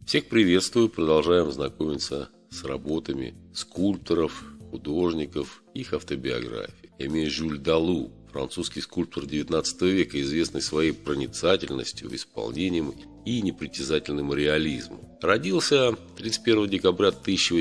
Всех приветствую, продолжаем знакомиться с работами скульпторов, художников, их автобиографий. Эмиль Жюль Далу, французский скульптор XIX века, известный своей проницательностью, исполнением и непритязательным реализмом. Родился 31 декабря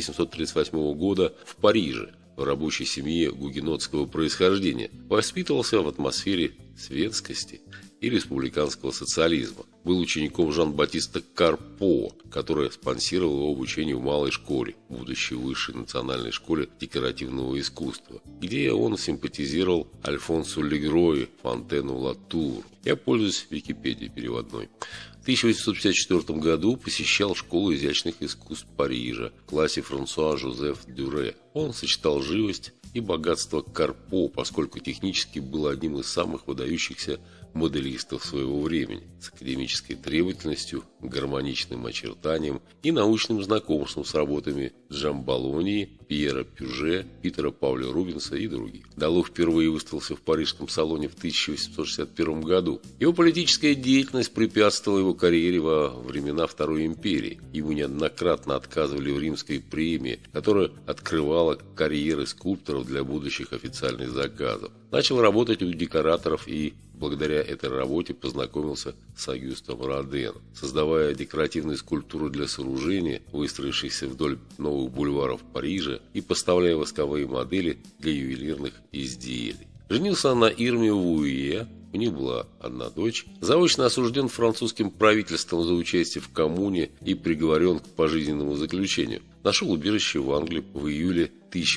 1838 года в Париже, в рабочей семье гугенотского происхождения. Воспитывался в атмосфере светскости и республиканского социализма. Был учеником Жан-Батиста Карпо, который спонсировал его обучение в малой школе, будущей высшей национальной школе декоративного искусства, где он симпатизировал Альфонсу Легрою, Фонтену Латуру. Я пользуюсь Википедией переводной. В 1854 году посещал школу изящных искусств Парижа в классе Франсуа Жозеф Дюре. Он сочетал живость и богатство Карпо, поскольку технически был одним из самых выдающихся моделистов своего времени, с академической требовательностью, гармоничным очертанием и научным знакомством с работами Джамбалонии, Пьера Пюже, Питера Пауля Рубенса и других. Далу впервые выставился в Парижском салоне в 1861 году. Его политическая деятельность препятствовала его карьере во времена Второй империи. Ему неоднократно отказывали в римской премии, которая открывала карьеры скульпторов для будущих официальных заказов. Начал работать у декораторов и благодаря этой работе познакомился с Агюстом Роденом, создавая декоративные скульптуры для сооружений, выстроившихся вдоль новых бульваров Парижа, и поставляя восковые модели для ювелирных изделий. Женился на Ирме Вуе, у них была одна дочь. Заочно осужден французским правительством за участие в коммуне и приговорен к пожизненному заключению. Нашел убежище в Англии в июле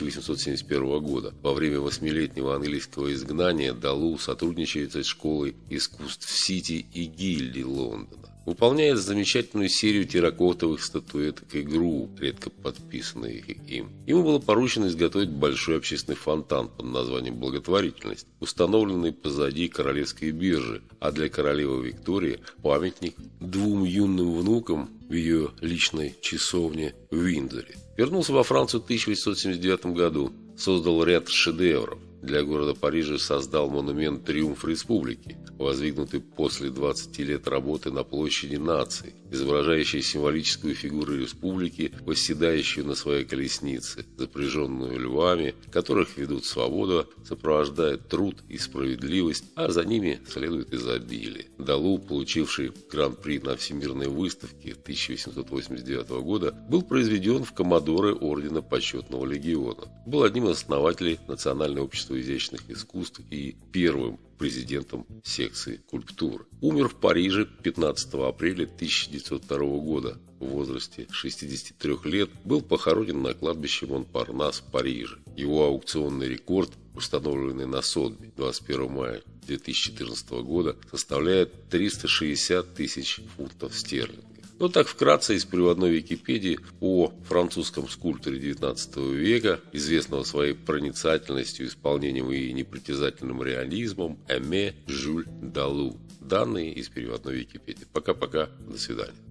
1871 года. Во время 8-летнего английского изгнания Далу сотрудничает с школой искусств Сити и Гильди Лондона. Выполняет замечательную серию терракотовых статуэток и групп, редко подписанных им. Ему было поручено изготовить большой общественный фонтан под названием «Благотворительность», установленный позади Королевской биржи, а для королевы Виктории памятник двум юным внукам в ее личной часовне в Виндзоре. Вернулся во Францию в 1879 году, создал ряд шедевров. Для города Парижа создал монумент «Триумф Республики», воздвигнутый после 20 лет работы на площади наций, изображающий символическую фигуру республики, восседающую на своей колеснице, запряженную львами, которых ведут свобода, сопровождает труд и справедливость, а за ними следует изобилие. Далу, получивший гран-при на Всемирной выставке 1889 года, был произведен в коммодоры Ордена Почетного Легиона. Был одним из основателей Национального общества изящных искусств и первым президентом секции культуры. Умер в Париже 15 апреля 1902 года в возрасте 63 лет. Был похоронен на кладбище Монпарнас в Париже. Его аукционный рекорд, установленный на Сотбе 21 мая 2014 года, составляет 360 тысяч фунтов стерлингов. Но так вкратце из приводной Википедии о французском скульпторе XIX века, известного своей проницательностью, исполнением и непритязательным реализмом, Эмиль Жюль Далу. Данные из приводной Википедии. Пока-пока, до свидания.